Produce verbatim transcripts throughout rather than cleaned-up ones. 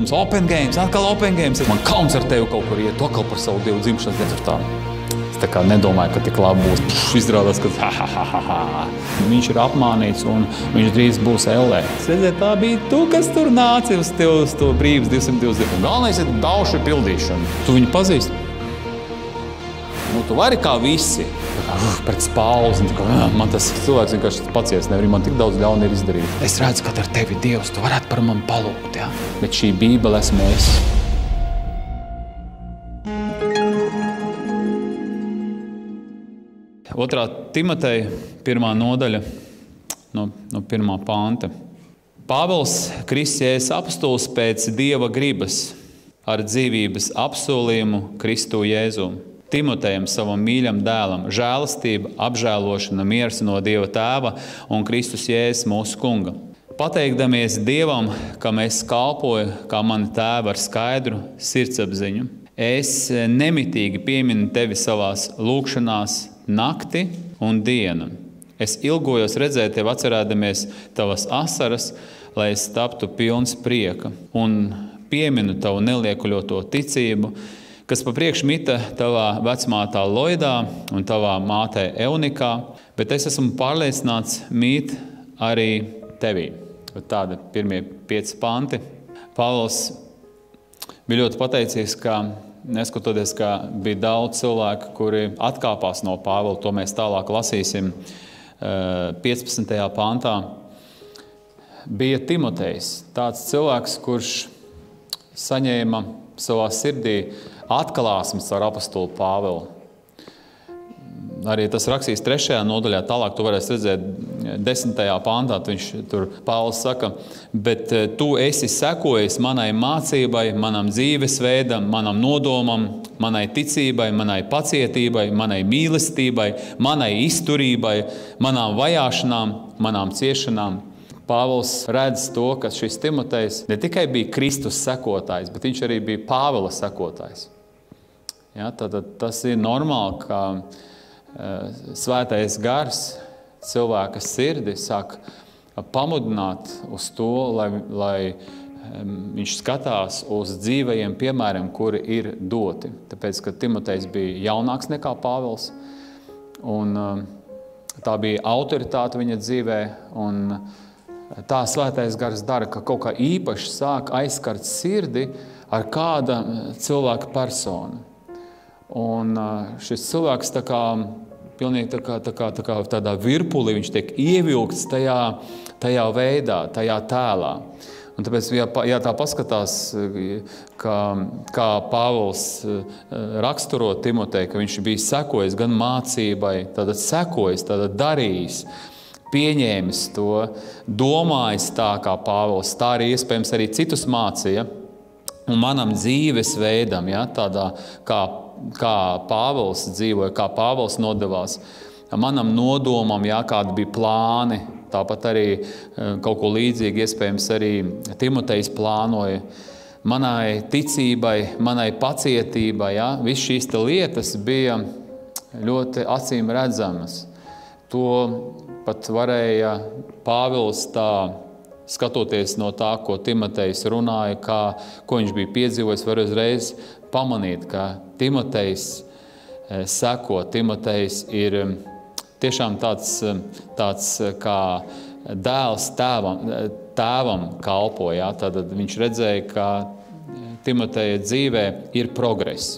Mums open games, atkal open games. Man kauns ar tevi kaut kur iet, tu atkal par savu Dievu dzimšanas dienu tur tā. Es tā kā nedomāju, ka tik labi būs. Pff, izrādās, ka ha, ha, ha, ha, ha. Viņš ir apmānīts un viņš drīz būs ellē. Redziet, tā bija tu, kas tur nāci uz tev uz to brīvības divsimt divdesmit. Galvenais ir daušu pildīšana. Tu viņu pazīsti? Nu, tu vari kā visi. Tā kā, uf, pret spāles. Man tas cilvēks vienkārši pacies nevar. Man tik daudz ļauni ir izdarīt. Es redzu, ka ar tevi Dievs, tu varētu par mani palūgt, ja? Bet šī Bībele esmu es. Otrā Timoteja pirmā nodaļa no, no pirmā panta. Pāvils, Kristus Jēzus apostols pēc Dieva gribas ar dzīvības apsolījumu Kristu Jēzu. Timotejam, savam mīļam dēlam, žēlastība, apžēlošana, miers no Dieva Tēva un Kristus Jēzus mūsu Kunga. Pateikdamies Dievam, kam es kalpoju, kā mani tēva ar skaidru sirdsapziņu, es nemitīgi pieminu tevi savās lūgšanās nakti un dienu. Es ilgojos redzēt tevi atcerēdamies tavas asaras, lai es taptu pilns prieka un pieminu tavu neliekuļoto ticību, kas pa priekš mita tavā vecmātā Loidā un tavā mātē Eunikā, bet es esmu pārliecināts mīt arī tevī. Tāda pirmie pieci panti. Pāvils bija ļoti pateicies, ka neskatoties, ka bija daudz cilvēku, kuri atkāpās no Pāvila, to mēs tālāk lasīsim piecpadsmitajā pantā, bija Timotejs, tāds cilvēks, kurš saņēma savā sirdī atklāsmes ar apostolu Pāvilu. Arī tas rakstīs trešajā nodaļā, tālāk tu varēsi redzēt desmitajā pantā, viņš tur Pāvils saka, bet tu esi sekojis manai mācībai, manam dzīvesveidam, manam nodomam, manai ticībai, manai pacietībai, manai mīlestībai, manai izturībai, manām vajāšanām, manām ciešanām. Pāvils redz to, ka šis Timotejs ne tikai bija Kristus sekotājs, bet viņš arī bija Pāvila sekotājs. Ja, tad tas ir normāli, ka uh, svētais gars cilvēka sirdi sāk pamudināt uz to, lai, lai um, viņš skatās uz dzīvajiem piemēriem, kuri ir doti. Tāpēc, ka Timotejs bija jaunāks nekā Pāvils, un uh, tā bija autoritāte viņa dzīvē, un tā svētais gars dara, ka kaut kā īpaši sāk aizskart sirdi ar kāda cilvēka personu. Un šis cilvēks tā kā, pilnīgi tā kā, tā kā, tā kā tādā virpulī, viņš tiek ievilkts tajā, tajā veidā, tajā tēlā. Un tāpēc, ja, ja tā paskatās, kā, kā Pāvils raksturo Timoteju, ka viņš bija sekojis gan mācībai, tātad sekojis, tātad darījis, pieņēmis to, domājis tā kā Pāvils, tā arī iespējams arī citus mācīja. Un manam dzīves veidam, ja, tādā kā, kā Pāvils dzīvoja, kā Pāvils nodevās, manam nodomam, ja, kādi bija plāni, tāpat arī kaut ko līdzīgi iespējams arī Timotejs plānoja, manai ticībai, manai pacietībai, ja, viss šīs lietas bija ļoti acīm redzamas. To pat varēja Pāvils tā, skatoties no tā, ko Timotejs runāja, kā, ko viņš bija piedzīvojis, var uzreiz pamanīt, ka Timotejs seko, Timotejs ir tiešām tāds, tāds kā dēls tēvam, tēvam kalpo. Ja? Tad viņš redzēja, ka Timoteja dzīvē ir progress.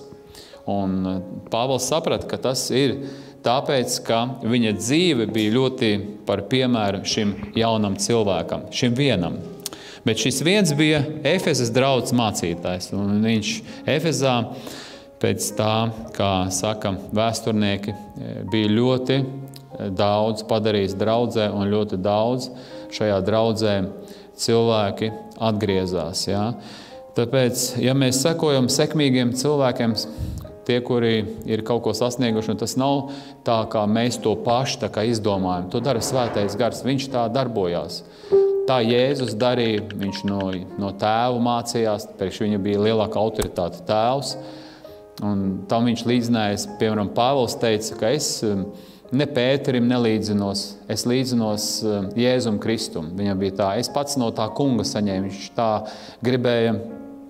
Un Pāvils saprata, ka tas ir tāpēc, ka viņa dzīve bija ļoti par piemēru šim jaunam cilvēkam, šim vienam. Bet šis viens bija Efesas draudzes mācītājs, un viņš Efesā pēc tā, kā saka vēsturnieki, bija ļoti daudz padarījis draudzē, un ļoti daudz šajā draudzē cilvēki atgriezās. Ja? Tāpēc, ja mēs sekojam sekmīgiem cilvēkiem, tie, kuri ir kaut ko sasnieguši, un tas nav tā, kā mēs to paši tā kā izdomājam. To dara svētais gars, viņš tā darbojās. Tā Jēzus darīja, viņš no, no tēva mācījās, priekš viņa bija lielāka autoritāte tēvs, un tam viņš līdzinājās, piemēram, Pāvils teica, ka es ne Pēterim nelīdzinos, es līdzinos Jēzum Kristum. Viņam bija tā, es pats no tā kunga saņēmu, viņš tā gribēja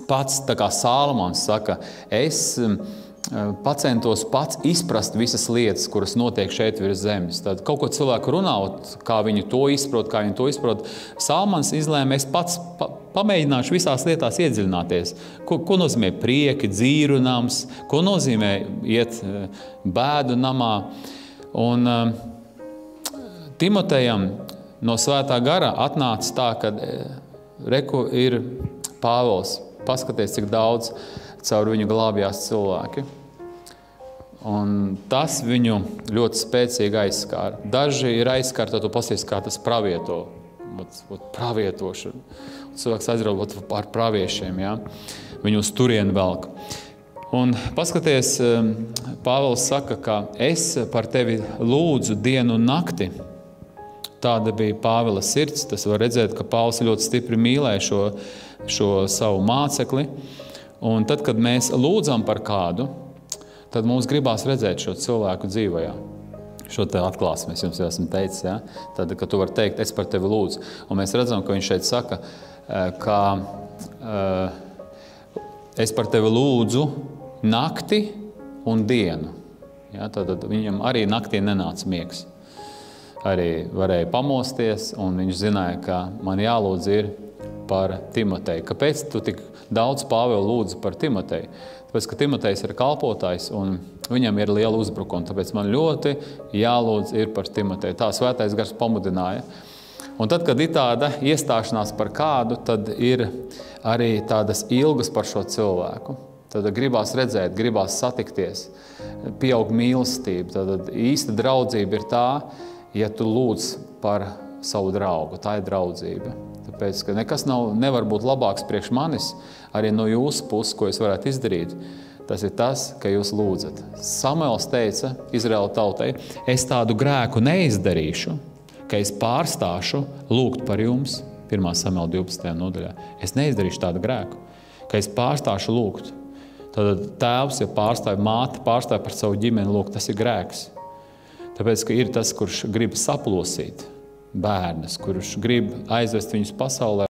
pats, tā kā Sālamons saka, es pacentos pats izprast visas lietas, kuras notiek šeit virs zemes. Tad kaut ko cilvēku runāt, kā viņi to izprot, kā viņi to izprot. Sālamons izlēma, es pats pa, pamēģināšu visās lietās iedziļināties. Ko, ko nozīmē prieki, dzīru nams, ko nozīmē iet bēdu namā. Un uh, Timotejam no svētā gara atnāca tā, ka reku ir Pāvils. Paskaties, cik daudz caur viņu glābjās cilvēki. Un tas viņu ļoti spēcīgi aizskāra. Daži ir aizskārti, tad tu pasies, kā tas pravieto. Ot, ot, pravietošana. Cilvēks aizraut ar praviešiem, ja? Viņu uz turienu velk. Un paskaties, Pāvils saka, ka es par tevi lūdzu dienu un nakti. Tāda bija Pāvila sirds. Tas var redzēt, ka Pāvils ļoti stipri mīlēja šo, šo savu mācekli. Un tad, kad mēs lūdzam par kādu, tad mums gribās redzēt šo cilvēku dzīvajā. Šo te atklāsmi, es jums jau esmu teicis, ja? Tad, kad tu vari teikt, es par tevi lūdzu. Un mēs redzam, ka viņš šeit saka, ka es par tevi lūdzu nakti un dienu. Ja? Tad viņam arī naktī nenāca miegs. Arī varēja pamosties, un viņš zināja, ka man jālūdz ir par Timoteju. Kāpēc tu tik daudz Pāvilu lūdzu par Timoteju? Tāpēc, ka Timotejs ir kalpotājs, un viņam ir liela uzbrukuma. Tāpēc man ļoti jālūdz ir par Timoteju. Tā svētais gars pamudināja. Un tad, kad ir tāda iestāšanās par kādu, tad ir arī tādas ilgas par šo cilvēku. Tad gribās redzēt, gribās satikties, pieaug mīlestība. Tad īsta draudzība ir tā, ja tu lūdz par savu draugu. Tā ir draudzība. Tāpēc, ka nekas nav, nevar būt labāks priekš manis, arī no jūsu puses, ko es varētu izdarīt. Tas ir tas, ka jūs lūdzat. Samuels teica Izraēla tautai, es tādu grēku neizdarīšu, ka es pārstāšu lūgt par jums, pirmā Samuela divpadsmitajā nodaļā. Es neizdarīšu tādu grēku, ka es pārstāšu lūgt. Tad tēvs, ja pārstāja māte, pārstāja par savu ģimeni lūgt, tas ir grēks. Tāpēc, ka ir tas, kurš grib saplosīt bērnus, kurš grib aizvest viņus pasaulē.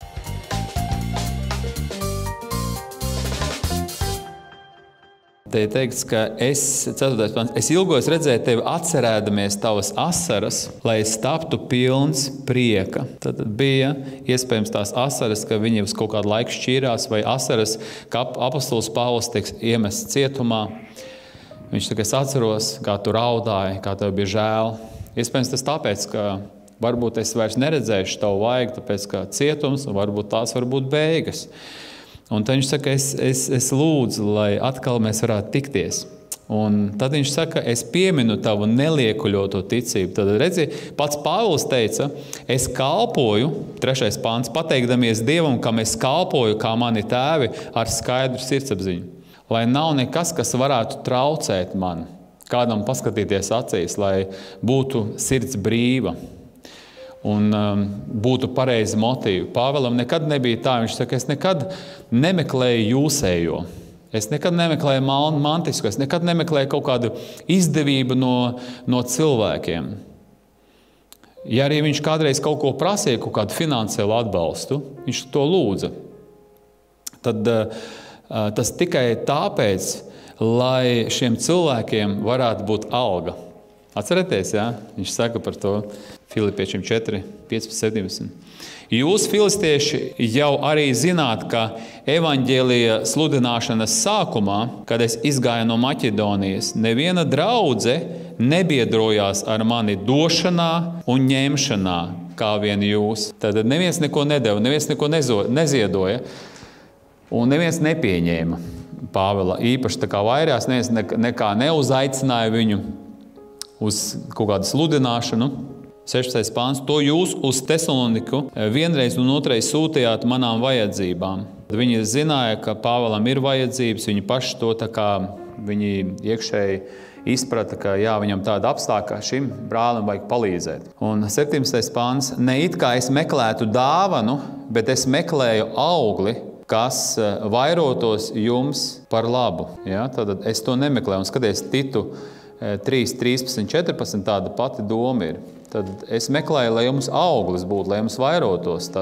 Te ir teikts, ka es, ceturtais pants, es ilgojos redzēt tevi atcerēdamies tavas asaras, lai es taptu pilns prieka. Tad bija iespējams tās asaras, ka viņi uz kaut kādu laiku šķīrās, vai asaras, ka apostols Pāvils tiks iemests cietumā. Viņš saka, es atceros, kā tu raudāji, kā tev bija žēl. Iespējams tas tāpēc, ka varbūt es vairs neredzēšu tavu vaigu, tāpēc kā cietums, un varbūt tās var būt beigas. Un tad viņš saka, es, es, es lūdzu, lai atkal mēs varētu tikties. Un tad viņš saka, es pieminu tavu neliekuļoto ticību. Tad redzi, pats Pāvils teica, es kalpoju, trešais pants, pateikdamies Dievam, kam es kalpoju, kā mani tēvi, ar skaidru sirdsapziņu. Lai nav nekas, kas varētu traucēt man, kādam paskatīties acīs, lai būtu sirds brīva un um, būtu pareizi motīvi. Pāvēlam nekad nebija tā, viņš saka, es nekad nemeklēju jūsējo, es nekad nemeklēju mantisku, es nekad nemeklēju kaut kādu izdevību no, no cilvēkiem. Ja arī viņš kādreiz kaut ko prasīja, kaut kādu finansiālu atbalstu, viņš to lūdza. Tad uh, tas tikai tāpēc, lai šiem cilvēkiem varētu būt alga. Atcerieties, jā? Viņš saka par to Filipiešiem četri, piecpadsmit, septiņdesmit. Jūs, filistieši, jau arī zināt, ka evaņģēlija sludināšanas sākumā, kad es izgāju no Maķedonijas, neviena draudze nebiedrojās ar mani došanā un ņemšanā, kā vien jūs. Tad neviens neko nedeva, neviens neko nezo, neziedoja. Un neviens nepieņēma Pāvila īpaši tā kā vairās, neviens nekā neuzaicināja viņu uz kaut kādu sludināšanu. seštais pāns, to jūs uz Tesaloniku vienreiz un otrais sūtījāt manām vajadzībām. Viņi zināja, ka Pāvilam ir vajadzības, viņi paši to tā kā viņi iekšēji izprata, ka jā, viņam tāda apstākļa, šim brālim vajag palīdzēt. Un septiņdesmitais pāns, ne it kā es meklētu dāvanu, bet es meklēju augli, kas vairotos jums par labu. Ja? Tad es to nemeklēju. Un skaties, Titu trīs, trīspadsmit, četrpadsmit tāda pati doma ir. Tad es meklēju, lai jums auglis būtu, lai jums vairotos tas.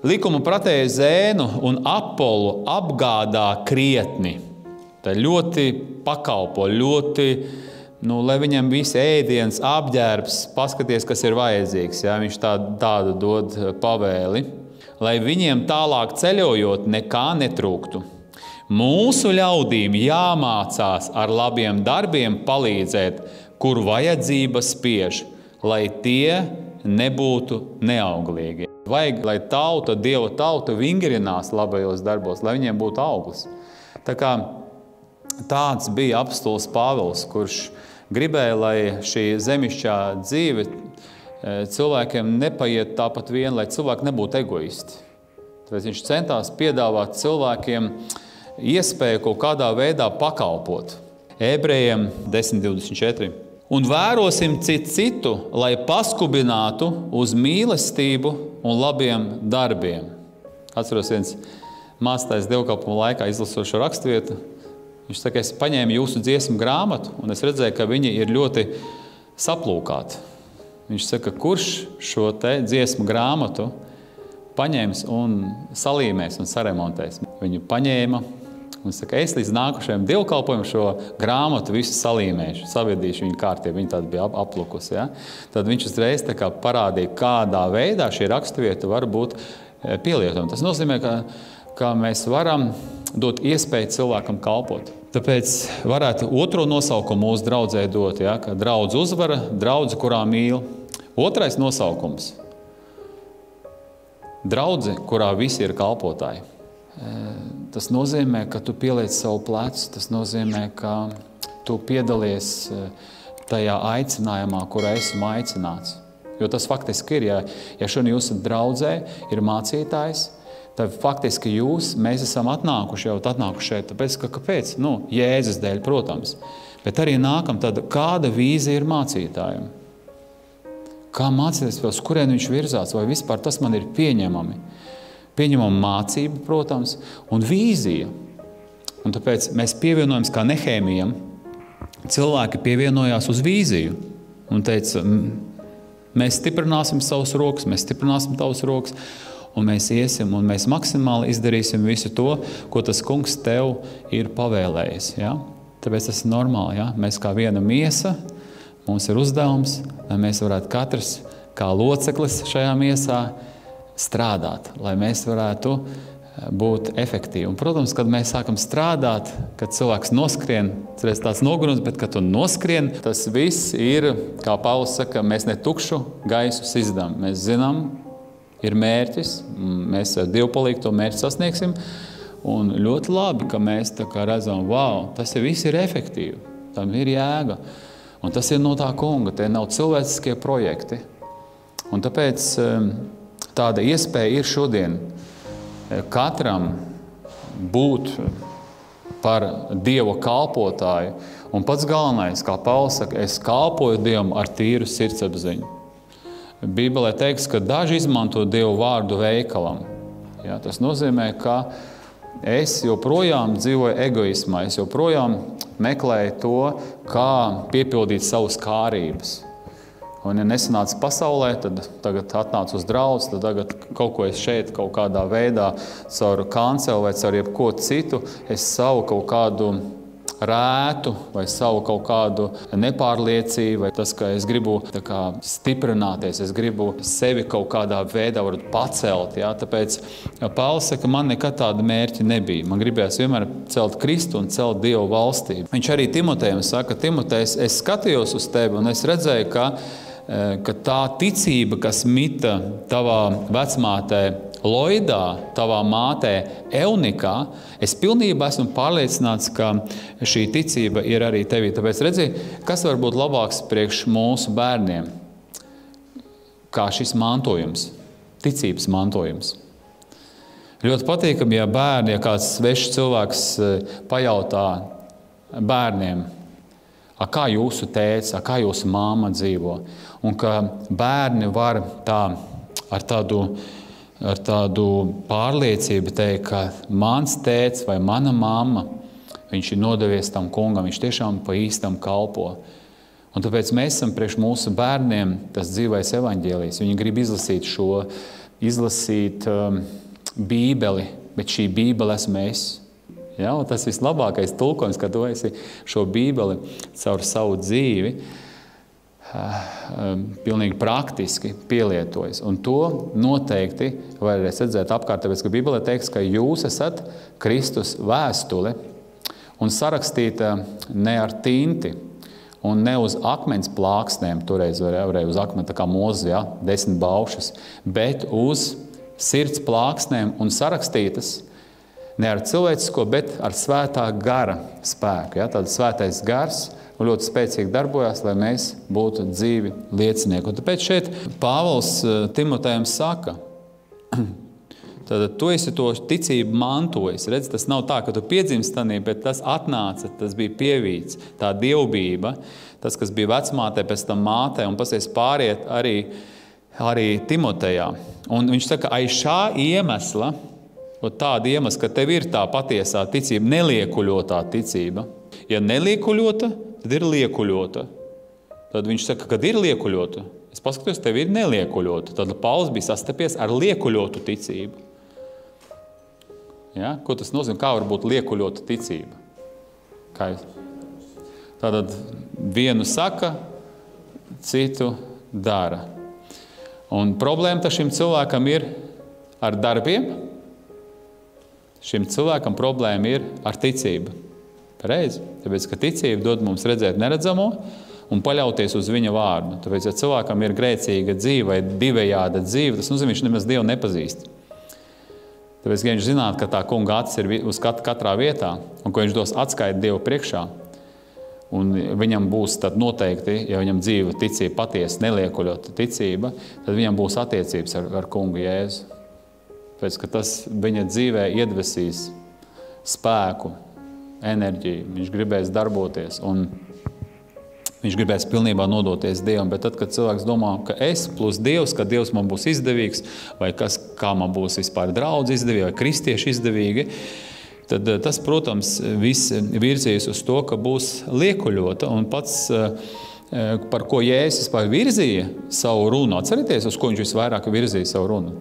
Likuma pratēju Zēnu un Apolu apgādā krietni. Tā ļoti pakalpo, ļoti, nu, lai viņam viss ēdiens, apģērbs, paskaties, kas ir vajadzīgs. Ja? Viņš tā, tādu dod pavēli, lai viņiem tālāk ceļojot nekā netrūktu. Mūsu ļaudīm jāmācās ar labiem darbiem palīdzēt, kur vajadzība spiež, lai tie nebūtu neauglīgi. Vajag, lai tauta, Dieva tauta vingrinās labajos darbos, lai viņiem būtu auglis. Tā kā tāds bija apostols Pāvils, kurš gribēja, lai šī zemišķā dzīve cilvēkiem nepaiet tāpat vien, lai cilvēki nebūtu egoisti. Tāpēc viņš centās piedāvāt cilvēkiem iespēju kaut kādā veidā pakalpot. Ebrejiem desmit divdesmit četri. Un vērosim citu citu, lai paskubinātu uz mīlestību un labiem darbiem. Atceros viens mācītājs dievkalpojuma laikā izlasot šo raksturvietu. Viņš saka, es paņēmu jūsu dziesmu grāmatu, un es redzēju, ka viņi ir ļoti saplūkāti. Viņš saka, kurš šo te dziesmu grāmatu paņēmis un salīmēs un saremontēs. Viņu paņēma un saka, es līdz nākušajam dievkalpojumam šo grāmatu visu salīmēšu, savedīšu viņu kārtību. Viņa tāda bija aplukusi. Ja? Tad viņš uzreiz tā kā parādīja, kādā veidā šī raksturvieta var būt pielietojama. Tas nozīmē, ka, ka mēs varam dot iespēju cilvēkam kalpot. Tāpēc varētu otro nosaukumu mūsu draudzē dot, ja, ka draudz uzvara, draudze, kurā mīl. Otrais nosaukums – draudze, kurā visi ir kalpotāji. Tas nozīmē, ka tu pieliec savu plecu, tas nozīmē, ka tu piedalies tajā aicinājumā, kurā esmu aicināts. Jo tas faktiski ir, ja, ja šodien jūs esat draudzē, ir mācītājs, tad faktiski jūs, mēs esam atnākuši jau atnākuši šeit, tāpēc, ka kāpēc? Nu, Jēzus dēļ, protams. Bet arī nākam tad, kāda vīzija ir mācītājiem? Kā mācītājs, uz kurien viņš virzās, vai vispār tas man ir pieņemami? Pieņemama mācība, protams, un vīzija. Un tāpēc mēs pievienojam kā Nehēmijam, cilvēki pievienojās uz vīziju un teica, mēs stiprināsim savus rokas, mēs stiprināsim tavus rokas, un mēs iesim, un mēs maksimāli izdarīsim visu to, ko tas kungs tev ir pavēlējis. Ja? Tāpēc tas ir normāli. Ja? Mēs kā viena miesa, mums ir uzdevums, lai mēs varētu katrs kā loceklis šajā miesā strādāt, lai mēs varētu būt efektīvi. Un, protams, kad mēs sākam strādāt, kad cilvēks noskrien, tas ir tāds nogurums, bet kad tu noskrien, tas viss ir, kā Pāvils saka, mēs ne tukšu gaisu sizdam. Mēs zinām, ir mērķis, mēs ar dievpalīgu to mērķi sasniegsim, un ļoti labi, ka mēs tā kā redzam, wow, tas viss ir efektīvi, tam ir jēga, un tas ir no tā kunga, tie nav cilvēciskie projekti. Un tāpēc tāda iespēja ir šodien katram būt par Dieva kalpotāju, un pats galvenais, kā Pāvils saka, es kalpoju Dievam ar tīru sirdsapziņu. Bībelē teiks, ka daži izmanto Dievu vārdu veikalam. Ja, tas nozīmē, ka es joprojām dzīvoju egoismā, es joprojām meklēju to, kā piepildīt savas kārības. Un, ja nesanāca pasaulē, tad tagad atnāc uz draudz, tad tagad kaut ko es šeit kaut kādā veidā caur kanceli vai caur jebko citu, es savu kaut kādu rētu vai savu kaut kādu nepārliecību, vai tas, ka es gribu tā kā stiprināties, es gribu sevi kaut kādā veidā varbūt pacelt. Ja? Tāpēc Pāvils saka, man nekad tāda mērķi nebija. Man gribējās vienmēr celt Kristu un celt Dievu valstību. Viņš arī Timotejam saka, Timotejs, es skatījos uz tevi un es redzēju, ka, ka tā ticība, kas mita tavā vecmātē Loidā, tavā mātē Eunikā, es pilnībā esmu pārliecināts, ka šī ticība ir arī tevī. Tāpēc redzi, kas var būt labāks priekš mūsu bērniem, kā šis mantojums, ticības mantojums. Ļoti patīkami, ja bērni, ja kāds svešs cilvēks pajautā bērniem, a, kā jūsu tēvs, a, kā jūsu māma dzīvo, un ka bērni var tā ar tādu ar tādu pārliecību teikt, ka mans tēts vai mana mamma, viņš ir nodevies tam kungam, viņš tiešām pa īstam kalpo. Un tāpēc mēs esam priekš mūsu bērniem tas dzīvais evaņģēlijs. Viņi grib izlasīt šo izlasīt um, bībeli, bet šī bībele esmu es. Ja, un tas vislabākais tulkojums, ka tu esi šo bībeli caur savu dzīvi pilnīgi praktiski pielietojas. Un to noteikti varēs redzēt apkārt, tāpēc, ka Bībelē teiks, ka jūs esat Kristus vēstule un sarakstīta ne ar tinti un ne uz akmens plāksnēm, toreiz varēja uz akmeni, tā kā Mozus, ja, desmit baušas, bet uz sirds plāksnēm un sarakstītas ne ar cilvēcisko, bet ar svētā gara spēku. Ja? Tāds svētais gars ļoti spēcīgi darbojās, lai mēs būtu dzīvi liecinieki. Un tāpēc šeit Pāvils Timotejam saka, tad tu esi to ticību mantojis. Redz, tas nav tā, ka tu piedzimst tanī, bet tas atnāca, tas bija pievīts, tā dievbība, tas, kas bija vecmātē, pēc tam mātē, un pasies pāriet arī, arī Timotejā. Un viņš saka, aiz šā iemesla, tāda iemesla, ka tev ir tā patiesā ticība, neliekuļotā ticība. Ja neliekuļota, tad ir liekuļota. Tad viņš saka, kad ir liekuļota, es paskatījos, tev ir neliekuļota. Tad Pauls bija sastapies ar liekuļotu ticību. Ja? Ko tas nozīmē? Kā var būt liekuļota ticība? Kā es? Tātad vienu saka, citu dara. Un problēma šim cilvēkam ir ar darbiem. Šim cilvēkam problēma ir ar ticību. Pareizi. Tāpēc, ka ticība dod mums redzēt neredzamo un paļauties uz viņa vārdu. Tāpēc, ja cilvēkam ir grēcīga dzīve vai divējāda dzīve, tas nozīmē, viņš nemaz Dievu nepazīst. Tāpēc, ka viņš zinātu, ka tā kunga acis ir uz kat- katrā vietā un ka viņš dos atskaiti Dievu priekšā. Un viņam būs tad noteikti, ja viņam dzīve ticība patiesi neliekuļota ticība, tad viņam būs attiecības ar, ar kungu Jēzu. Tāpēc, ka tas viņa dzīvē iedvesīs spēku, enerģiju, viņš gribēs darboties un viņš gribēs pilnībā nodoties Dievam, bet tad, kad cilvēks domā, ka es plus Dievs, ka Dievs man būs izdevīgs, vai kas, kā man būs vispār draudz izdevīgi, vai kristieši izdevīgi, tad tas, protams, viss virzīs uz to, ka būs liekuļota, un pats, par ko Jēzus vispār virzīja savu runu, atcerieties, uz ko viņš visvairāk virzīja savu runu?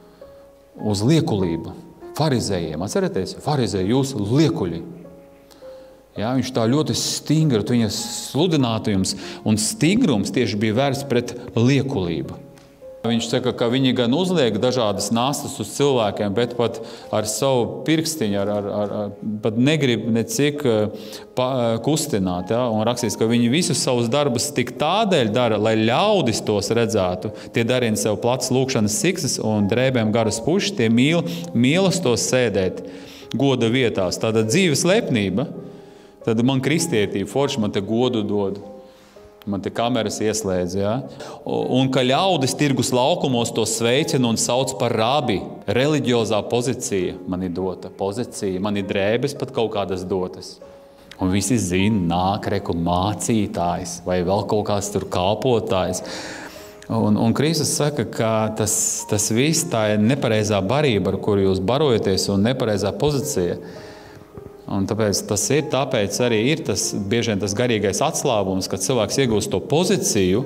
Uz liekulību, farizējiem, atcerieties, farizēji, jūs liekuļi. Ja, viņš tā ļoti stingri, viņa sludinātājums un stigrums tieši bija vērsts pret liekulību. Viņš saka, ka viņi gan uzliek dažādas nastas uz cilvēkiem, bet pat ar savu pirkstiņu, ar, ar, ar, pat negrib necik pa, kustināt. Ja? Un rakstīts, ka viņi visus savus darbus tik tādēļ dara, lai ļaudis tos redzētu. Tie darina sev plats lūkšanas siksas un drēbēm garas pušas, tie mīl, mīlas tos sēdēt goda vietās. Tāda dzīves lepnība. Tad man kristietība, forši man te godu dod, man te kameras ieslēdz, ja? Un ka ļaudis tirgus laukumos to sveicina un sauc par rabi. Reliģiozā pozīcija man ir dota, pozīcija, man ir drēbes pat kaut kādas dotas. Un visi zina, nāk reku mācītājs vai vēl kaut kāds tur kalpotājs. Un, un Kristus saka, ka tas, tas viss tā ir nepareizā barība, ar kuru jūs barojaties, un nepareizā pozīcija. Un tāpēc tas ir, tāpēc arī ir tas bieži vien tas garīgais atslābums, kad cilvēks iegūst to pozīciju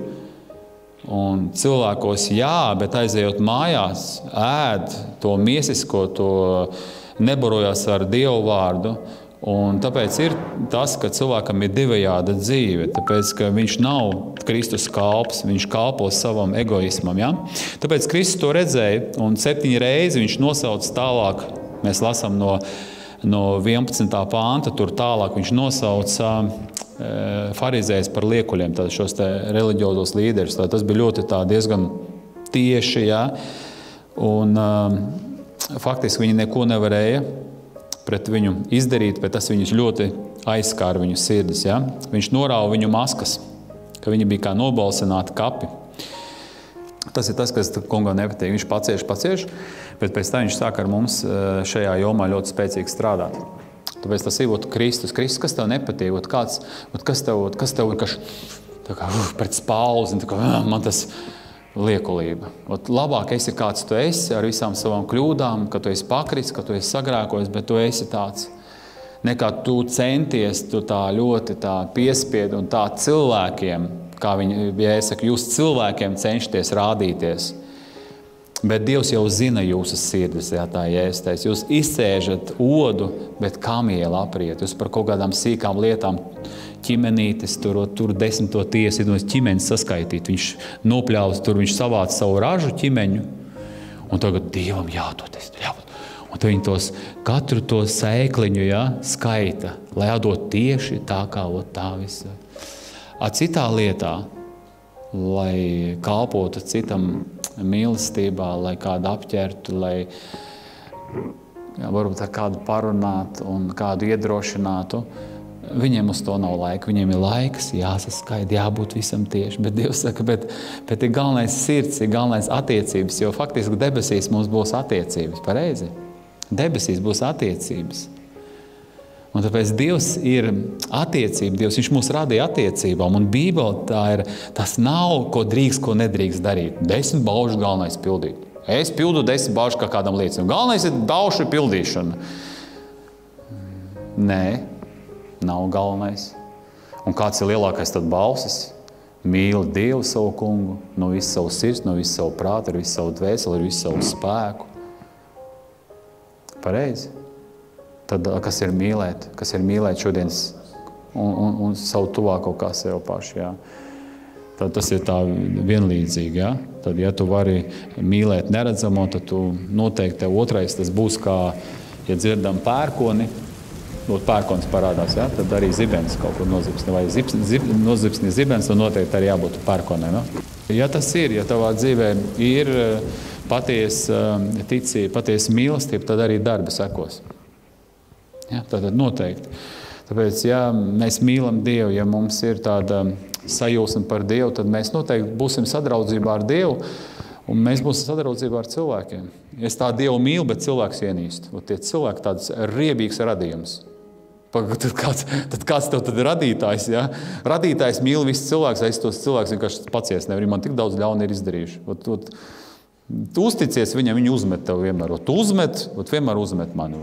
un cilvēkos jā, bet aizejot mājās, ēd to miesisko, to nebarojās ar Dievu vārdu. Un tāpēc ir tas, ka cilvēkam ir divējāda dzīve, tāpēc, ka viņš nav Kristus kalps, viņš kalpo savam egoismam. Ja? Tāpēc Kristus to redzēja un septiņi reizi viņš nosauc tālāk, mēs lasām no No vienpadsmitā pānta, tur tālāk viņš nosauca e, farizējus par liekuļiem, tātad šos te reliģiozos līderus. Tātad tas bija ļoti tā diezgan tieši, ja? Un e, faktiski viņi neko nevarēja pret viņu izdarīt, bet tas viņus ļoti aizskāra viņu sirdis. Ja? Viņš norāva viņu maskas, ka viņi bija kā nobalsināti kapi. Tas ir tas, kas kungam nepatīk. Viņš pacieš, pacieš, bet pēc tam viņš sāk ar mums šajā jomā ļoti spēcīgi strādāt. Tāpēc tas ir Kristus. Kristus, kas tev nepatīk? Kāds, kas tev, kas tev kas, tā kā, uf, pret spauzi, tā kā, man tas liekulība. Ot, labāk esi kāds tu esi ar visām savām kļūdām, ka tu esi pakris, ka tu esi sagrēkojis, bet tu esi tāds. Nekā tu centies, tu tā ļoti tā piespied un tā cilvēkiem, kā viņi, ja es saku, jūs cilvēkiem cenšaties rādīties. Bet Dievs jau zina jūsu sirdis, jā, tā Jēzus. Jūs izcēžat odu, bet kamiela apriet. Jūs par kaut kādām sīkām lietām ķimenītis, tur, tur desmito tiesu, no ķimeņas saskaitīt. Viņš nopļāvas, tur viņš savāca savu ražu ķimeņu. Un tagad Dievam jādod. jādod. Un tad viņi tos, katru to sēkliņu, jā, skaita, lai jādod tieši tā, kā tā visa. A citā lietā, lai kalpotu citam mīlestībā, lai kādu apķertu, lai jā, varbūt ar kādu parunātu un kādu iedrošinātu. Viņiem uz to nav laika. Viņiem ir laiks, jāsaskaida, jābūt visam tieši. Bet Dievs saka, bet, bet ir galvenais sirds, ir galvenais attiecības, jo faktiski debesīs mums būs attiecības, pareizi? Debesīs būs attiecības. Un tāpēc Dievs ir attiecība, Dievs, viņš mūs radīja attiecībām, un Bībele tā ir, tas nav, ko drīkst, ko nedrīkst darīt. Desmit baušus galvenais pildīt. Es pildu desmit baušus kā kādam liecim. Galvenais ir baušu pildīšana. Nē, nav galvenais. Un kāds ir lielākais tad balsis? Mīli Dievu savu kungu, no visu savu sirds, no visu savu prātu, ar visu savu dvēseli, ar visu savu spēku. Pareizi? Tad, kas ir mīlēt, kas ir mīlēt šodienas un, un, un savu tuvāko kā sev pašu, jā. Tad tas ir tā vienlīdzīgi, jā. Tad, ja tu vari mīlēt neredzamo, tad tu noteikti tev otrais tas būs kā, ja dzirdam pērkoni, lūk, pērkonis parādās, jā, tad arī zibens kaut kur nozipsni, vai zip, zip, nozipsni zibens, tad noteikti arī jābūt pērkonē, no? Ja tas ir, ja tavā dzīvē ir patiesa ticība, patiesa mīlestība, tad arī darbi sekos. Ja, tātad noteikti. Tāpēc, ja mēs mīlam Dievu, ja mums ir tāda sajūsma par Dievu, tad mēs noteikti būsim sadraudzībā ar Dievu, un mēs būsim sadraudzībā ar cilvēkiem. Es tā Dievu mīlu, bet cilvēks ienīst. Un tie cilvēki tāds riebīgs radījums. Tad kāds, tad kāds tev tad ir radītājs, ja? Radītājs mīl visus cilvēkus, es tos cilvēkus vienkārši pacies nevar. Man tik daudz ļauni ir izdarījuši. Ot, ot, tu uzticies viņam, viņi uzmet tev vienmēr. Ot, tu uzmet, ot, vienmēr uzmet mani.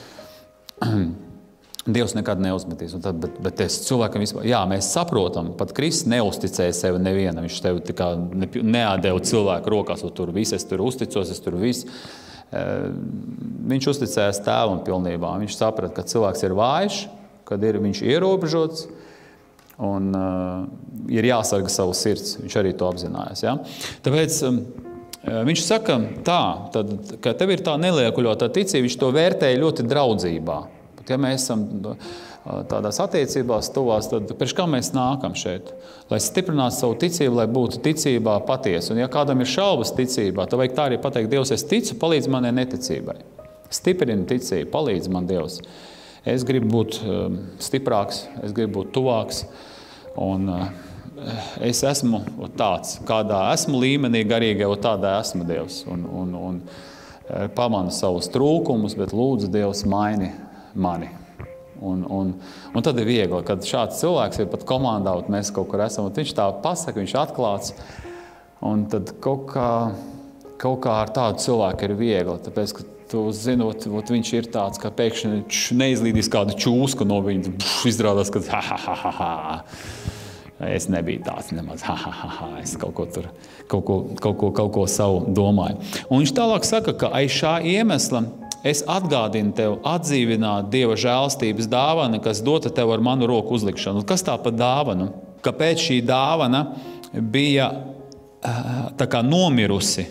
Dievs nekad neuzmetīs. Tad, bet, bet es cilvēkam vispār, jā, mēs saprotam, pat Kristus neuzticēja sevi nevienam. Viņš tev tā kā neādeva cilvēku rokās, un tur viss, es tur uzticos, es tur viss. Viņš uzticējās tēvam pilnībā. Viņš saprata, ka cilvēks ir vājš, kad ir viņš ierobežots, un uh, ir jāsarga savu sirds. Viņš arī to apzinājās. Ja? Tāpēc um, viņš saka tā, tad, ka tev ir tā neliekuļotā ticība, viņš to vērtēja ļoti draudzībā. Bet, ja mēs esam tādās attiecībās tuvās, tad priekš kā mēs nākam šeit? Lai stiprinātu savu ticību, lai būtu ticībā patiesa. Un ja kādam ir šaubas ticībā, tad vajag tā arī pateikt, Dievs, es ticu, palīdz manai neticībai. Stiprini ticību, palīdz man Dievs. Es gribu būt stiprāks, es gribu būt tuvāks. Un es esmu tāds, kādā esmu līmenī garīgai, un tādā esmu Dievs. Un, un, un pamanu savus trūkumus, bet lūdzu Dievs maini mani. Un, un, un tad ir viegli, kad šāds cilvēks ir pat komandā, un mēs kaut kur esam, un viņš tā pasaka, viņš atklāts, un tad kaut kā, kaut kā ar tādu cilvēku ir viegli, tāpēc, ka tu zinot, viņš ir tāds, ka pēkšņi neizlīdīs kādu čūsku no viņa, izrādās, ka ha, ha, ha, ha, ha. Es nebiju tāds nemaz, ha, ha, ha, ha. Es kaut ko tur, kaut ko, kaut ko, kaut ko savu domāju. Un viņš tālāk saka, ka aiz šā iemesla es atgādinu tev atdzīvināt Dieva žēlstības dāvanu, kas dota tev ar manu roku uzlikšanu. Kas tā pa dāvanu? Kāpēc šī dāvana bija tā kā nomirusi?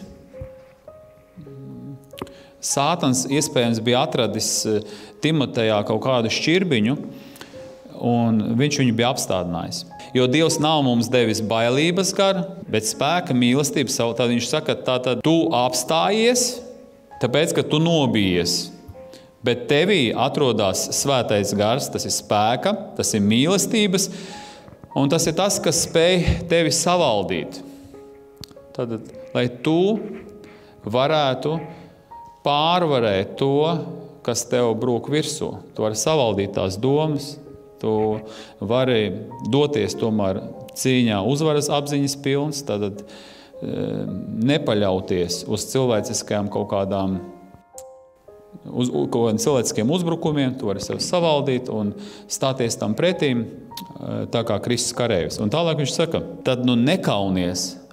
Sātans iespējams bija atradis Timotejā kaut kādu šķirbiņu, un viņš viņu bija apstādinājis. Jo Dievs nav mums devis bailības garu, bet spēka mīlestības savu. Tad viņš saka, tātad tu apstājies, tāpēc, ka tu nobijies, bet tevī atrodas svētais gars, tas ir spēka, tas ir mīlestības, un tas ir tas, kas spēj tevi savaldīt. Tad, lai tu varētu pārvarēt to, kas tev brūk virsū. Tu vari savaldīt tās domas, tu vari doties tomēr cīņā uzvaras apziņas pilns, tad nepaļauties uz cilvēciskajām kaut kādām, uz kaut kādiem cilvēciskiem uzbrukumiem, tu vari sev savaldīt un stāties tam pretīm, tā kā Kristus karējs. Un tālāk viņš saka, tad nu nekaunies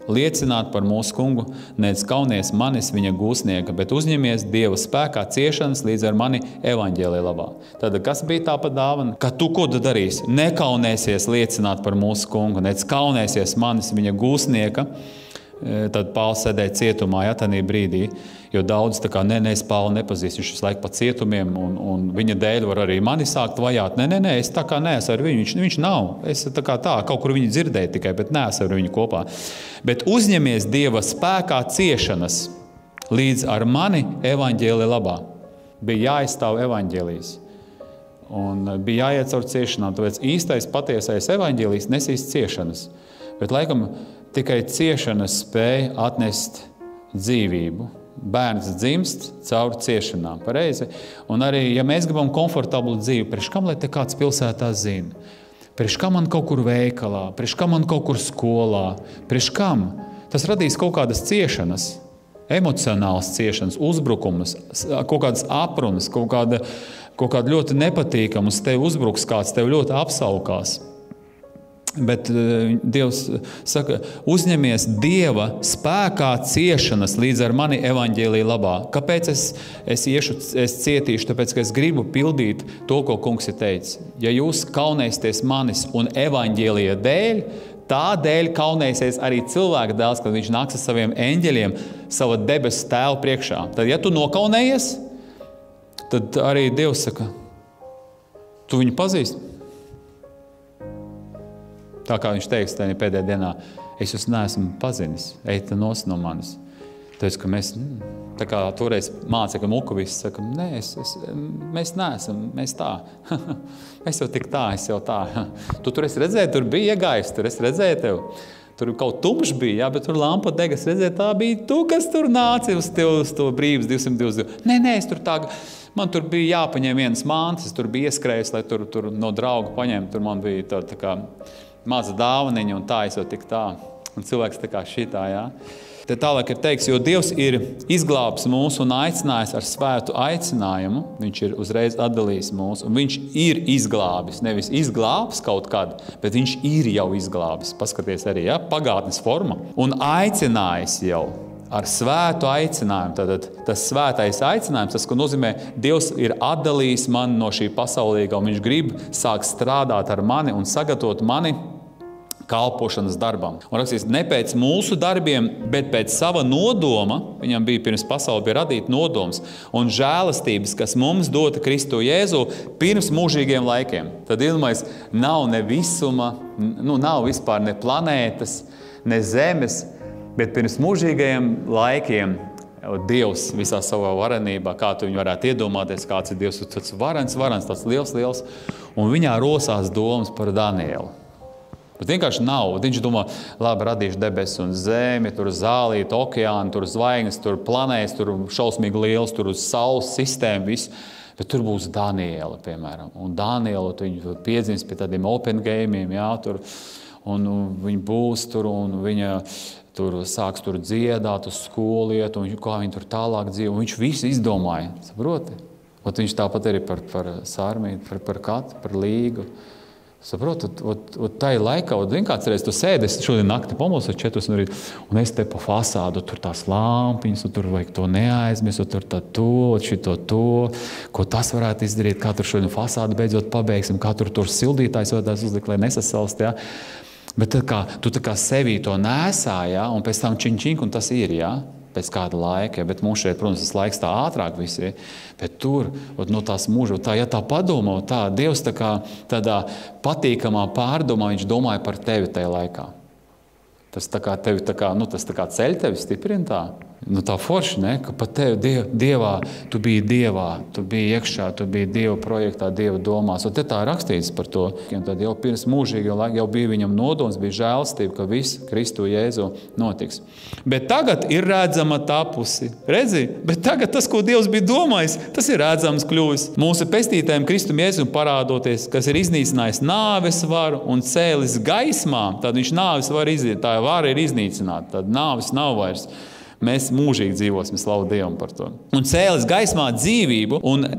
liecināt par mūsu kungu, nec kaunies manis viņa gūsnieka, bet uzņemies Dieva spēkā ciešanas līdz ar mani evaņģēlija labā. Tad, kas bija tā pa dāvana? Ka tu ko tu darīsi? Nekaunēsies liecināt par mūsu kungu, nec kaunēsies manis viņa gūsnieka. Tad Pāvils sēdēja cietumā, ja, tādā brīdī, jo daudz tā kā, ne, ne, es Pāvlu nepazīstu, viņš visu laiku pa cietumiem, un, un viņa dēļ var arī mani sākt vajāt. Nē, nē, nē, es tā kā neesmu ar viņu, viņš, viņš nav. Es tā kā tā, kaut kur viņu dzirdēju tikai, bet neesmu ar viņu kopā. Bet uzņemies Dieva spēkā ciešanas līdz ar mani evaņģēlija labā. Bija jāizstāv evaņģēlijs. Un bija jāiet caur ciešanām, tāpēc īstais patiesais evaņģēlijs nesīs ciešanas. Bet, laikam, tikai ciešanas spēja atnest dzīvību. Bērns dzimst caur ciešanām, pareizi. Un arī, ja mēs gribam komfortablu dzīvi, priekš kam, lai te kāds pilsētā zina? Priekš kam man kaut kur veikalā? Priekš kam man kaut kur skolā? Priekš kam? Tas radīs kaut kādas ciešanas, emocionālas ciešanas, uzbrukumus, kaut kādas aprunas, kaut kāda, kaut kāda ļoti nepatīkama, uz tevi uzbruks kāds, tevi ļoti apsaukās. Bet Dievs saka, uzņemies Dieva spēkā ciešanas līdz ar mani evaņģēlija labā. Kāpēc es, es iešu, es cietīšu? Tāpēc, ka es gribu pildīt to, ko kungs ir teicis. Ja jūs kaunēsieties manis un evaņģēlija dēļ, tā dēļ kaunēsies arī cilvēka dēls, kad viņš nāks ar saviem eņģeļiem sava debesu tēva priekšā. Tad, ja tu nokaunējies, tad arī Dievs saka, tu viņu pazīsti. Tā kā viņš teiks tajā pēdējā dienā, es jūs neesmu pazinis, eita nos no manis. Tāpēc, ka mēs, tā kā toreiz māca, ka muka viss saka, nē, es, es, mēs neesam, mēs tā. Mēs jau tik tā, es jau tā. Tu tur esi redzēji, tur bija iegājis, tur es redzēju tev. Tur kaut tumšs bija, jā, bet tur lampa degas redzēja, tā bija tu, kas tur nāci uz tev, uz to brīvības divsimt divdesmit divi. Nē, nē, es tur tā, man tur bija jāpaņem vienas mantas, es tur bija ieskrējis, lai tur, tur no drauga paņem, tur man bija tā, tā kā maza dāvaniņa, un tā es jau tik tā. Un cilvēks tā kā šitā, jā. Te tālāk ir teiks, jo Dievs ir izglābs mūs un aicinājis ar svētu aicinājumu. Viņš ir uzreiz atdalījis mūs, un viņš ir izglābis. Nevis izglābs kaut kad, bet viņš ir jau izglābis. Paskaties arī, jā, pagātnes forma. Un aicinājis jau ar svētu aicinājumu. Tātad tas svētais aicinājums, tas, ko nozīmē, Dievs ir atdalījis mani no šī pasaulīgā, un viņš grib sākt strādāt ar mani un sagatavot mani kalpošanas darbam. Un rakstīs, ne pēc mūsu darbiem, bet pēc sava nodoma, viņam bija pirms pasauli bija radīta nodoms, un žēlastības, kas mums dota Kristu Jēzu pirms mūžīgiem laikiem. Tad, ilmais, nav ne visuma, nu, nav vispār ne planētas, ne zemes, bet pirms mūžīgajiem laikiem Dievs visā savā varenībā, kā tu viņu varētu iedomāties, kāds ir Dievs, tāds varens, varens, tāds liels, liels, un viņā rosās domas par Danielu. Bet vienkārši nav. Viņš domā, labi, radīšu debesis un zemi, tur zālīt, okeānu, tur zvaigznes, tur planētas, tur šausmīgi liels, tur uz saules sistēmu, viss. Bet tur būs Daniela, piemēram. Un Daniela, viņu piedzims pie tādiem open game'iem, jā, tur, un, un viņa būs tur, un viņa tur sāks tur dziedāt, uz skolu iet, un kā viņa tur tālāk dzīvo. Un viņš visu izdomāja, saproti? Un viņš tāpat arī par, par Sārmīti, par, par Katu, par Līgu. Saprotu, tai laikā, un kāds reiz tu sēdi, es šodien nakti pamosos četrus no rīta, un es te pa fasādu, tur tās lampiņas, un tur vajag to neaizmirst, un tur tā to, šito to, ko tas varētu izdarīt, kā tur šodien fasādu beidzot pabeigsim, kā tur tur sildītājs varētu uzlikt, lai nesasalst, jā. Bet tā kā, tu tā kā sevī to nesā, jā, un pēc tam čiņ-čiņk, un tas ir, jā, pēc kāda laika, bet mums šeit, protams, tas laiks tā ātrāk visi, bet tur, no tās mūža, tā, ja tā padomā, tā, Dievs tā kā tādā patīkamā pārdomā, viņš domāja par tevi tajā laikā. Tas tā kā tevi, tā kā, nu, tas tā kā ceļ tevi stiprina tā. Nu, tā forši, ne? Ka pat tevi diev, Dievā, tu biji Dievā, tu biji iekšā, tu biji Dieva projektā, Dieva domās. Un te tā rakstīts par to. Un tad jau pirms mūžīgā laika jau bija viņam nodoms, bija žēlastība, ka viss Kristu Jēzu notiks. Bet tagad ir redzama tapusi. Redzi? Bet tagad tas, ko Dievs bija domājis, tas ir redzams kļuvis. Mūsu pestītājiem Kristum Jēzu parādoties, kas ir iznīcinājis nāves varu un cēlis gaismā, tad viņš nāves var iznīcināt, tā vara ir iznīcināt, tad nāves nav vairs. Mēs mūžīgi dzīvosim, slavu Dievam par to. Un cēlis gaismā dzīvību un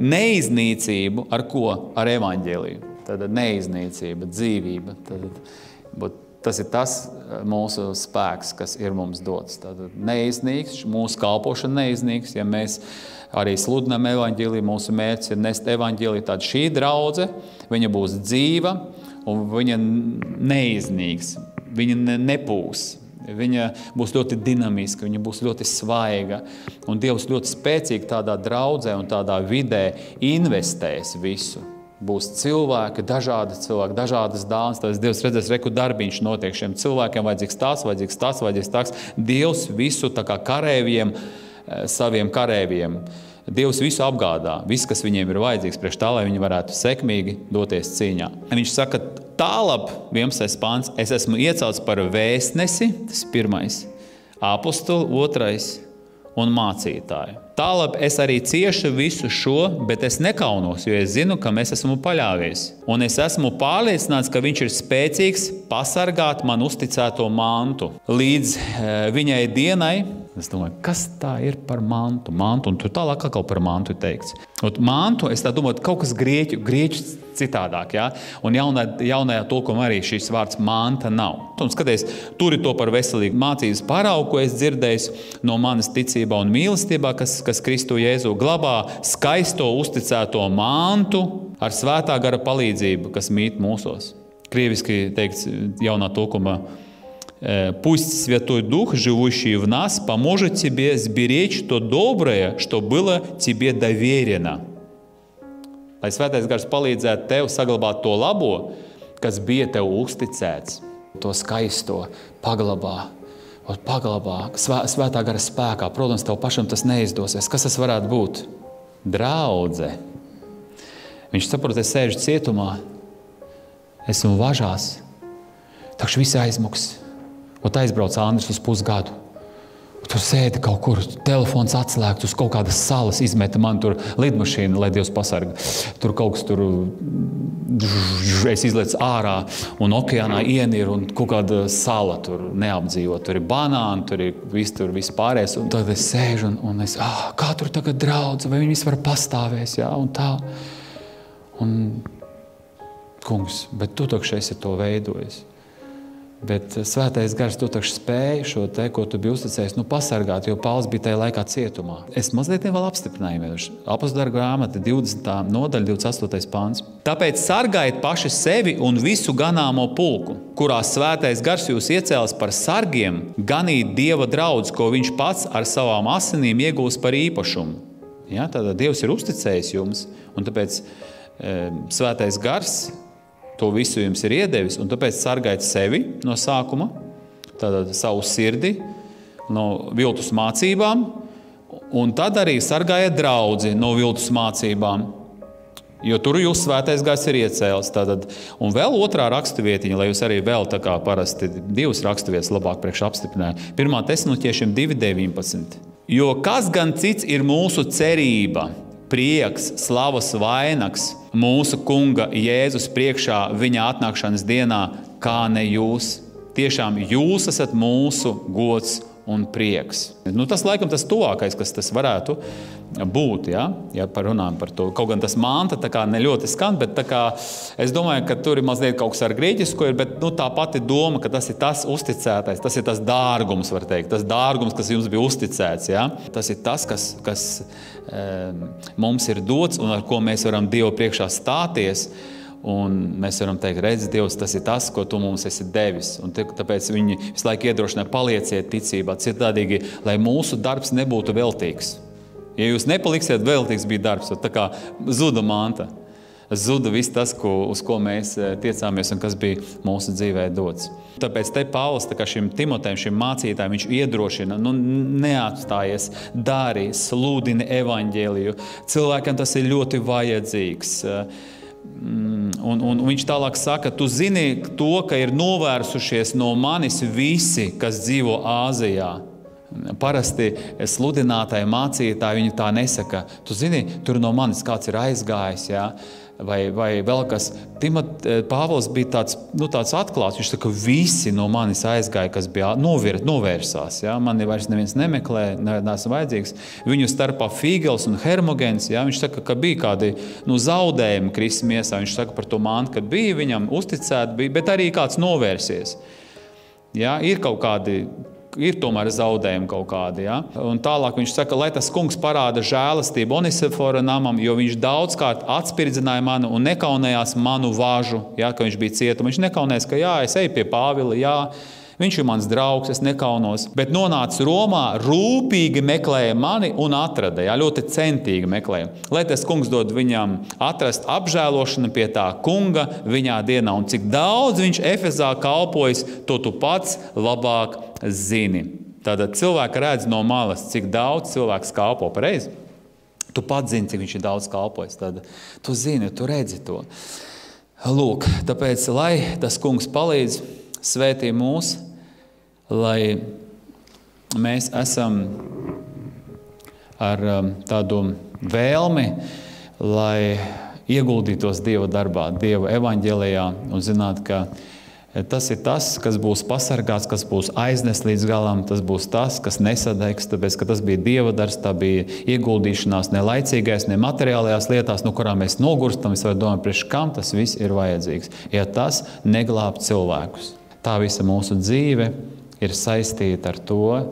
neiznīcību ar ko? Ar evaņģēliju. Tad neiznīcība, dzīvība. Tad, bet Tas ir tas mūsu spēks, kas ir mums dots. Tātad neiznīks, mūsu kalpošana neiznīks, ja mēs arī sludinām evaņģēliju, mūsu mērķis ir nest evaņģēliju. Tad šī draudze, viņa būs dzīva un viņa neiznīks, viņa nepūs. Viņa būs ļoti dinamiska, viņa būs ļoti svaiga. Un Dievs ļoti spēcīgi tādā draudzē un tādā vidē investēs visu. Būs cilvēki, dažādi cilvēki, dažādas dāvanas. Tad Dievs redzēs, reku darbiņš notiek šiem cilvēkiem, vajadzīgs tas, vajadzīgs tas, vajadzīgs tas. Dievs visu tā kā karēviem, saviem karēviem. Dievs visu apgādā, viss, kas viņiem ir vajadzīgs priekš tā, lai viņi varētu sekmīgi doties cīņā. Viņš saka, tālāk, vienpadsmitais pāns, es esmu iecelts par vēstnesi, tas pirmais, apostuli, otrais un mācītāju. Tālāk es arī ciešu visu šo, bet es nekaunos, jo es zinu, kam es esmu paļāvies. Un es esmu pārliecināts, ka viņš ir spēcīgs pasargāt man uzticēto mantu. Līdz e, viņai dienai, es domāju, kas tā ir par mantu? Mantu, un tur tālāk atkal par mantu ir teikts. Un mantu, es tā domāju, kaut kas grieķu, grieķu citādāk, ja? Un jaunā, jaunajā tulkumā arī šis vārds manta nav. Un skaties, tur ir to par veselīgu mācības paraugu, ko es dzirdēju no manas ticībā un mīlestībā, kas, kas Kristu Jēzu glabā skaisto uzticēto mantu ar svētā gara palīdzību, kas mīt mūsos. Krieviski teikts jaunā tulkumā, «Пусть Святой Дух, живущий в нас, поможет тебе сберечь то доброе, что было тебе доверено». Lai Svētais Gars palīdzētu tev saglabāt to labo, kas bija tev uzticēts. To skaisto paglabā, paglabā, Svētā Gara spēkā. Protams, tev pašam tas neizdosies. Kas tas varētu būt? Draudze. Viņš saprot, es sēžu cietumā, esmu važās, takš visi aizmuks. Un aizbrauc Andris uz pusgadu. Tur sēdi kaut kur, telefons atslēgts uz kaut kādas salas, izmeta man tur lidmašīnu, lai Dievs pasarga. Tur kaut kas tur, es izliecu ārā un okeānā ienir un kaut kāda sala tur neapdzīvot. Tur ir banāni, tur ir viss, tur viss pārējais. Un tad es sēžu un, un es, ah, kā tur tagad draudz, vai viņi vispār pastāvēs, jā, un tā. Un, kungs, bet tu takš esi to veidojis. Bet Svētais Gars tu takš spēja šo te, ko tu biji uzticējis, nu pasargāt, jo Pāvils bija tajā laikā cietumā. Es mazliet vēl apstiprināju, Apostolu darbu grāmata, divdesmitā nodaļa, divdesmit astotais pāns. Tāpēc sargājiet paši sevi un visu ganāmo pulku, kurā Svētais Gars jūs iecēlis par sargiem, ganīt Dieva draudz, ko viņš pats ar savām asinīm iegūs par īpašumu. Ja, tātad Dievs ir uzticējis jums, un tāpēc e, Svētais Gars to visu jums ir iedevis, un tāpēc sargājiet sevi no sākuma, tātad savu sirdi, no viltus mācībām, un tad arī sargājiet draudzi no viltus mācībām, jo tur jūs Svētais Gars ir iecēlis. Tātad, un vēl otrā rakstuvietiņa, lai jūs arī vēl tā kā parasti divas raksturvietas labāk priekš apstiprināja. Pirmā Tesaloniķiešiem divi deviņpadsmit. Jo kas gan cits ir mūsu cerība, prieks, slavas vainags, mūsu kunga Jēzus priekšā viņa atnākšanas dienā, kā ne jūs. Tiešām jūs esat mūsu gods un prieks. Nu, tas laikam tas tuvākais, kas tas varētu būt, ja, ja parunājam par to. Kaut gan tas manta tā kā ne ļoti skan, bet tā kā es domāju, ka tur ir mazliet kaut kas ar grieķisku, bet nu, tā pati doma, ka tas ir tas uzticētais, tas ir tas dārgums, var teikt, tas dārgums, kas jums bija uzticēts, ja. Tas ir tas, kas, kas e, mums ir dots un ar ko mēs varam Dievu priekšā stāties. Un mēs varam teikt, redz, Dievs, tas ir tas, ko tu mums esi devis. Un tāpēc viņi visu laiku iedrošināja, palieciet ticībā, cietādīgi, lai mūsu darbs nebūtu veltīgs. Ja jūs nepaliksiet, veltīgs bija darbs, tā kā zuda manta. Zuda viss tas, ko, uz ko mēs tiecāmies un kas bija mūsu dzīvē dots. Tāpēc te Pāvils tā kā šim Timotejam, šim mācītājam, viņš iedrošina, nu neatstājies, dari, sludini evaņģēliju. Cilvēkam tas ir ļoti vajadzīgs. Un, un viņš tālāk saka, tu zini to, ka ir novērsušies no manis visi, kas dzīvo Āzijā. Parasti sludinātāji, mācītāji, viņi tā nesaka. Tu zini, tur no manis kāds ir aizgājis, jā? Vai, vai vēl kas. Timot, Pāvils bija tāds, nu, tāds atklāts. Viņš saka, visi no manis aizgāja, kas bija novir, novērsās. Ja? Mani vairs neviens nemeklē, ne, neesmu vajadzīgs. Viņu starpā Fīgels un Hermogens. Ja? Viņš saka, ka bija kādi nu, zaudējumi Kristus miesā. Viņš saka par to mantu, kad bija viņam uzticēti, bija, bet arī kāds novērsies. Ja? Ir kaut kādi, ir tomēr zaudējumi kaut kādi. Ja? Un tālāk viņš saka, lai tas kungs parāda žēlastību Onesifora namam, jo viņš daudzkārt atspirdzināja mani un nekaunējās manu vāžu, ja? Ka viņš bija cietumā. Viņš nekaunēs, ka jā, es eju pie Pāvila, jā, viņš ir mans draugs, es nekaunos, bet nonāca Romā, rūpīgi meklēja mani un atrada, jā, ļoti centīgi meklēja. Lai tas kungs dod viņam atrast apžēlošanu pie tā kunga viņā dienā, un cik daudz viņš Efezā kalpojas, to tu pats labāk zini. Tātad cilvēki redz no malas, cik daudz cilvēks kalpo pareizi. Tu pats zini, cik viņš ir daudz kalpojis. Tad tu zini, tu redzi to. Lūk, tāpēc, lai tas kungs palīdz, svētī mūs, lai mēs esam ar tādu vēlmi, lai ieguldītos Dieva darbā, Dieva evaņģēlijā un zināt, ka tas ir tas, kas būs pasargāts, kas būs aiznes līdz galam, tas būs tas, kas nesadegs, tāpēc, ka tas bija Dieva darbs, tā bija ieguldīšanās ne laicīgais, ne materiālajās lietās, no kurām mēs nogurstam, es varu domāt, priekš kam tas viss ir vajadzīgs, ja tas neglāb cilvēkus. Tā visa mūsu dzīve ir saistīta ar to,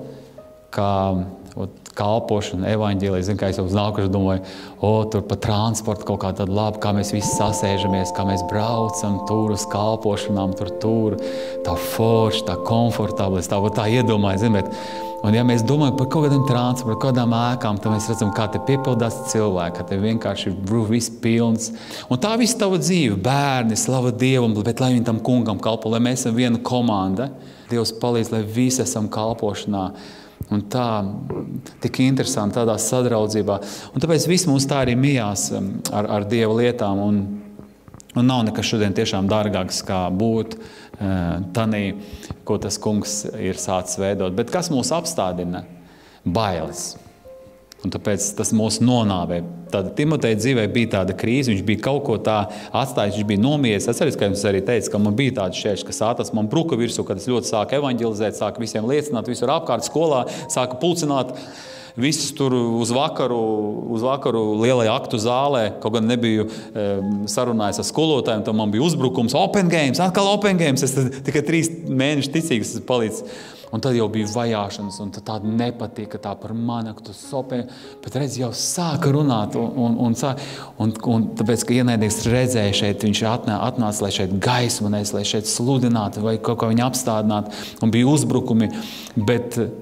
kā kalpošana, evaņģēlija, zin, kā es jau uz nākuši domāju, o, tur pa transportu kaut kā tad labi, kā mēs visi sasēžamies, kā mēs braucam tur uz kalpošanām, tur, tur, tā forši, tā komfortabli, es tā, tā iedomāju, zin, bet, un ja mēs domājam par kaut kādiem transportu, par kādām ēkām, tad mēs redzam, kā te piepildās cilvēki, kā te vienkārši ir viss pilns. Un tā viss tava dzīve, bērni, slava Dievam, bet lai viņi tam kungam kalpo, lai mēs esam viena komanda, Dievs palīdz, lai visi esam kalpošanā. Un tā, tik interesanti tādā sadraudzībā. Un tāpēc viss mums tā arī mijās ar, ar Dieva lietām. Un, un nav nekas šodien tiešām dārgāks, kā būt tanī, ko tas kungs ir sācis veidot. Bet kas mūs apstādina? Bailes. Un tāpēc tas mūs nonāvē. Tāda Timoteja dzīvē bija tāda krīze, viņš bija kaut ko tā atstājis, viņš bija nomijies. Es arī, kā jums arī teicu, ka man bija tāda šķēršļi, ka Sātans man bruka virsū, kad es ļoti sāku evaņģelizēt, sāku visiem liecināt, visur apkārt skolā, sāku pulcināt visus tur uz vakaru, uz vakaru lielajā aktu zālē, kaut gan nebiju e, sarunājis ar skolotājiem, tad man bija uzbrukums, Open Games, atkal Open Games, es tikai trīs mēneši ticīgs palīdz. Un tad jau bija vajāšanas, un tāda nepatika tā par mani, ka tu sopē, bet redz, jau sāka runāt, un, un, un, un, un tāpēc, ka ienaidnieks redzēja šeit, viņš atnā, atnāca, lai šeit gaismu nes, lai šeit sludinātu, vai kaut ko viņu apstādinātu, un bija uzbrukumi, bet e,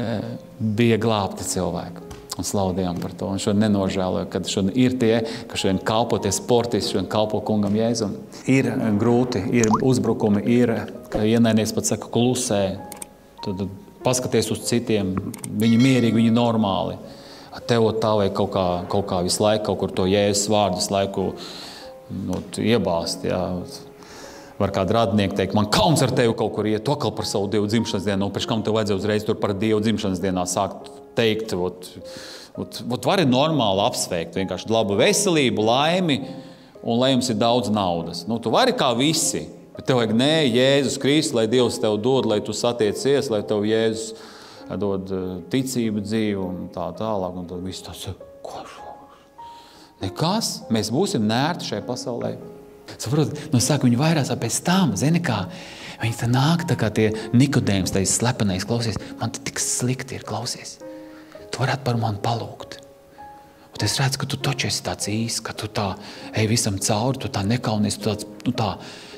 bija glābti cilvēki. Un slavu Dievam par to. Un šodien nenožēloju, kad šodien ir tie, ka šodien kalpo tie sportisti, šodien kalpo kungam Jēzum. Ir grūti, ir uzbrukumi, ir, ka ienaidnieks pat saka, klusē. Tad paskaties uz citiem, viņi mierīgi, viņi normāli. Tev tā vai kaut kā, kaut kā visu laiku, kaut kur to Jēzus vārdu visu laiku nu, iebāzt. Jā. Var kādu radnieku teikt, man kauns ar tevi kaut kur iet, to atkal par savu Dievu dzimšanas dienu. Pēc kam tev vajadzēja uzreiz tur par Dievu dzimšanas dienā sākt teikt. Ot, ot, ot vari normāli apsveikt, vienkārši labu veselību, laimi, un lai jums ir daudz naudas. Nu, tu vari kā visi. Bet tev vajag nē, Jēzus Kristus, lai Dievs tev dod, lai tu satiecies, lai tev Jēzus dod ticību dzīvu un tā tālāk. Un tad viss tas, ko šo? Nekas, mēs būsim nērti šai pasaulē. Saprot, no sāka viņi vairās, pēc tam, zini kā, viņi tā nāk tā kā tie Nikodējums, tais slepenais, klausies, man tik slikti ir, klausies. Tu varētu par mani palūgt. Un es redzu, ka tu taču esi tāds īsts, ka tu tā ej visam cauri, tu tā nekaunies, tu tāds, nu tā,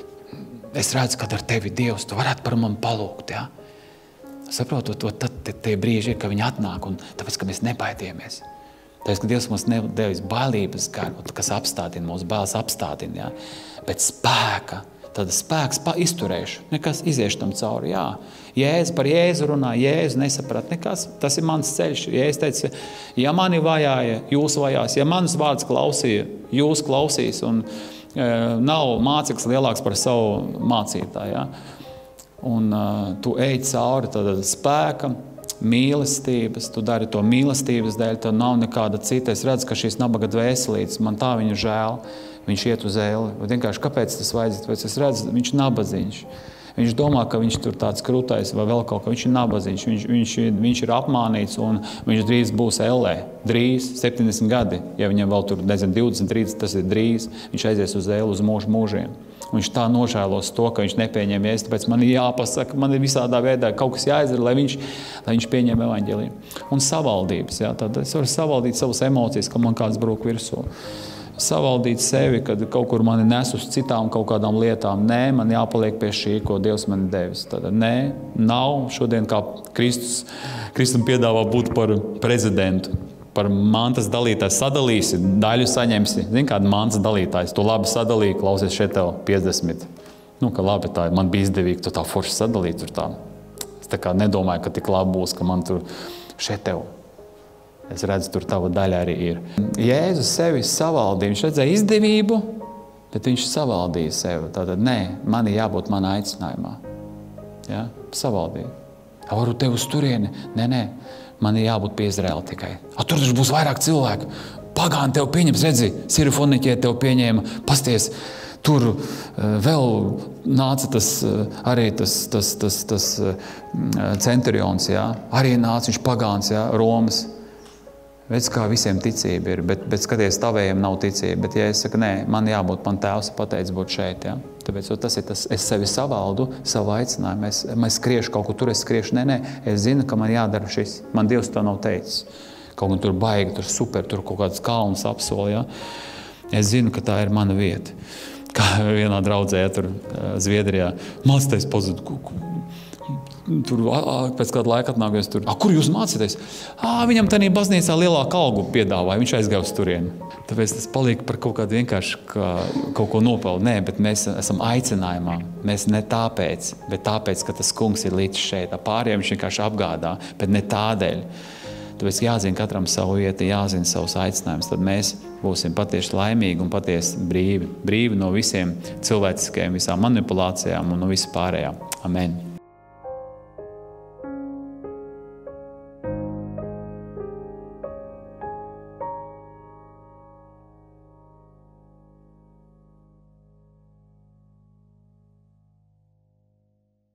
es redzu, kad ar tevi Dievs, tu varētu par mani palūgt, ja? Saprotu, to, tad tie brīži ir, ka viņi atnāk, un tāpēc, ka mēs nebaidījāmies. Tāpēc, ka Dievs mums nedevis bailības garu, kas apstādina, mūsu bailes apstādina, ja? Bet spēka, tad spēks pa izturēšu, nekas iziešu tam cauri, jā. Jēzu par Jēzu runā, Jēzu nesaprat, nekas, tas ir mans ceļš. Jēzus teica, ja mani vajāja, jūs vajās, ja manas vārds klausīja, jūs klausīs, un nav māceklis lielāks par savu mācītāju. Ja? Un uh, tu ej cauri tad spēka, mīlestības, tu dari to mīlestības dēļ, tad nav nekāda cita. Es redzu, ka šīs nabaga dvēselītes, man tā viņa žēl, viņš iet uz ēli. Vienkārši kāpēc tas vajadzētu? Es redzu, viņš nabaziņš. Viņš domā, ka viņš tur tāds krūtais vai vēl kaut kā, viņš ir nabaziņš, viņš, viņš, viņš ir apmānīts un viņš drīz būs ellē. Drīz, septiņdesmit gadi, ja viņam vēl tur, nezinu, divdesmit, trīsdesmit, tas ir drīz, viņš aizies uz elli uz mūžu mūžiem. Un viņš tā nožēlos to, ka viņš nepieņem Jēzu, tāpēc man ir jāpasaka, man ir visādā veidā kaut kas jāizdara, lai viņš, lai viņš pieņem evaņģēliju. Un savaldības, jā, tad es varu savaldīt savas emocijas, ka man kāds brūk virsū. Savaldīt sevi, kad kaut kur mani nes uz citām kaut kādām lietām. Nē, man jāpaliek pie šī, ko Dievs man devis. Tad nē, nav šodien kā Kristus, Kristum piedāvā būt par prezidentu. Par mantas dalītājs sadalīsi, daļu saņemsi. Zini, kāda mantas dalītājs, tu labi sadalīji, klausies šeit tev piecdesmit. Nu, ka labi, tā man bija izdevīgi, tu tā forši sadalīji tur tā. Es tā kā nedomāju, ka tik labi būs, ka man tur šeit tev. Es redzu, tur tava daļa arī ir. Jēzus sevi savaldīja, viņš redzēja izdevību, bet viņš savaldīja sevi. Tātad, nē, man ir jābūt manā aicinājumā. Ja? Savaldīja. Varu tev uz turieni? Nē, nē. Man ir jābūt pie Izraela tikai. A, tur taču būs vairāk cilvēku. Pagāni tev pieņems, redzi, Sirofoniķie tev pieņēma, pasties, tur uh, vēl nāca tas, uh, arī tas, tas, tas, tas uh, centurions, jā. Arī nāca viņš pagāns, jā, Romas. Redz, kā visiem ticība ir, bet, bet skaties, tavējiem nav ticība. Bet, ja es saku, nē, man jābūt, man tēvs pateicis būt šeit, jā. Tāpēc tas ir tas, es sevi savaldu, savu aicinājumu. Es, es skriešu kaut kur tur, es skriešu. Nē, nē, es zinu, ka man jādara šis. Man Dievs tā nav teicis. Kaut kur tur baigi, tur super, tur kaut kāds kalns apsoli, jā. Es zinu, ka tā ir mana vieta. Kā vienā draudzē, tur Zviedrijā, mācīties pazudu. Tur pēc kāda laika atnākos tur. A, kur jūs mācīties? Ā, viņam tādā baznīcā lielāku algu piedāvāja. Viņš aizgāja uz turieni. Tāpēc tas paliek par kaut kādu vienkārši kā, kaut ko nopelnu. Nē, bet mēs esam aicinājumā. Mēs ne tāpēc, bet tāpēc, ka tas kungs ir līdz šeit. Pārējiem viņš vienkārši apgādā, bet ne tādēļ. Tāpēc jāzina katram savu vietu, jāzina savus aicinājumus. Tad mēs būsim patieši laimīgi un patiesi brīvi. Brīvi no visiem cilvēciskajiem, visām manipulācijām un no visu pārējām. Amen.